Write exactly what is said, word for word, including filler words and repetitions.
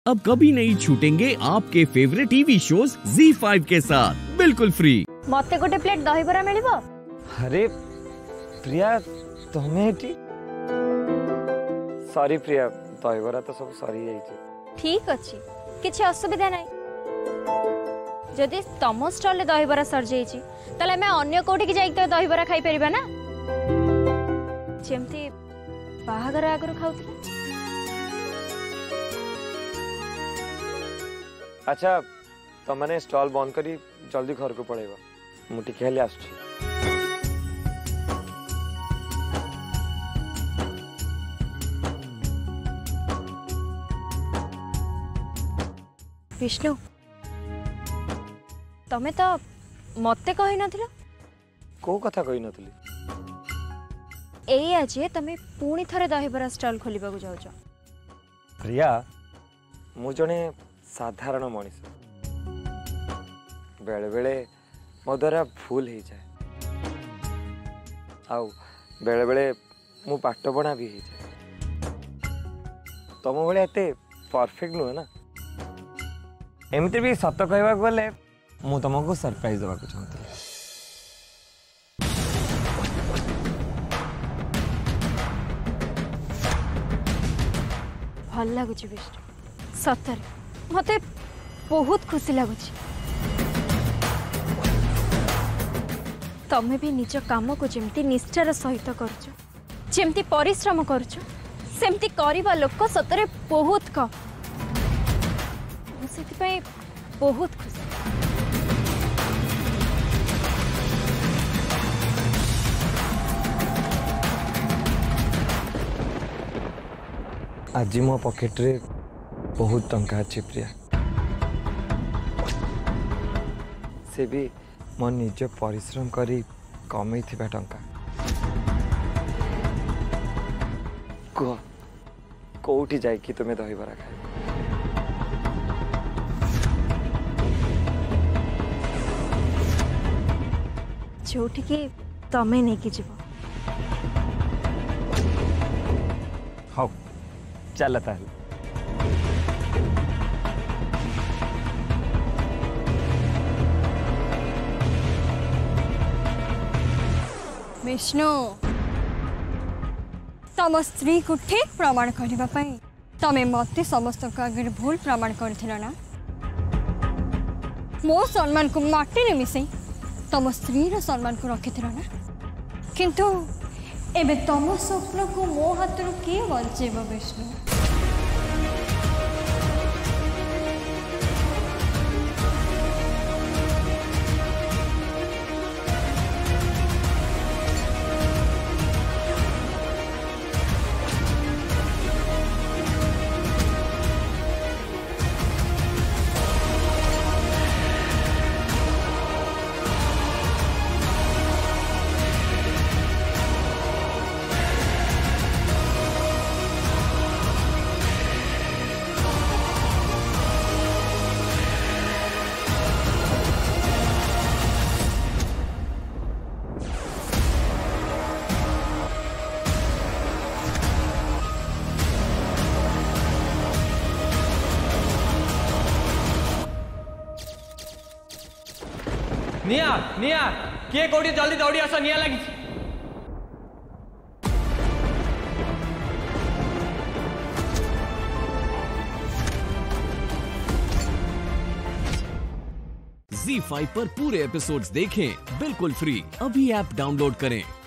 अब कभी नहीं छूटेंगे आपके favourite TV shows Zee five के साथ बिल्कुल फ्री। मते गोटे प्लेट दही बरा मिलिबो। अरे प्रिया तुम्हें सॉरी प्रिया दही बरा तो सब सरी जाइए। ठीक अच्छी किसी असुविधा नहीं। जदि तम स्टॉल दही बरा सर जाइए ताले मैं अन्य कोठी की जाई दही बरा खाई परिबा ना जेमती बाहागर आगर खाउथि। अच्छा तो मैंने स्टॉल बंद करी जल्दी घर को पड़ेगा मुझे खेल आस। विष्णु तमे तो मते कहि नथिला को कथा कहि नथली एई आज तमे पुणी थरे दहीबरा स्टॉल खोलिबा को जाउछ। प्रिया मु जने साधारण मनीष बेले बेले मो द्वारा भूल हो जाए आउ बेले बेले मु पाठ पढ़ा भी हो जाए तुम भाया एत परफेक्ट नुहे ना। एमती भी सत कहवा गले मु तुमको सरप्राइज देवा चाहती। भल लगुच विष्णु सतरे मते बहुत खुशी लगुच। तमे भी निज काम को जेमती निष्ठार सहित करछ जेमती परिश्रम करछ सेमती करिबा लोक सतरे बहुत कम। सेति पई बहुत खुशी। आज मो पॉकेट रे बहुत टंका अच्छी प्रिया से भी मो निज परिश्रम करी कमई थिबा टंका। कह कोठी जाई कि तुम्हें दही बरा खाए जोठी की तमे नहीं कि जीव। हाँ चल ताल विष्णु तम स्त्री को ठीक प्रमाण करने तमें मत समस्त आगे भूल प्रमाण कर ना। मो सम्मान को माटी रे मिसई तम स्त्री रो सम्मान को रखी ना किंतु एबे तम स्वप्न को मो हाथ किए बचेब विष्णु। निया निया किए कोठी जल्दी दौड़ी आस निया लगी। ज़ी फाइव पर पूरे एपिसोड्स देखें बिल्कुल फ्री। अभी ऐप डाउनलोड करें।